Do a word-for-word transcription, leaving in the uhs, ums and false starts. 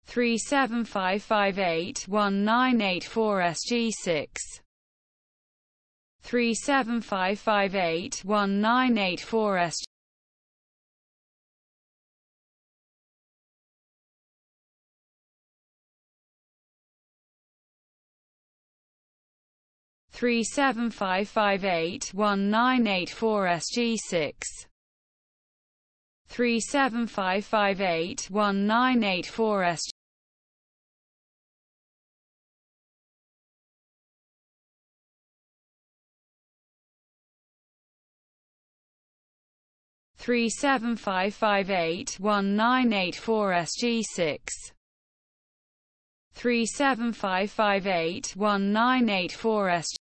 three seven five five eight one nine eight four S G six, three seven five five eight one nine eight four S G six, three seven five five eight one nine eight four S G six, three seven five five eight one nine eight four S G six, three seven five five eight one nine eight four S G six, three seven five five eight one nine eight four S G six,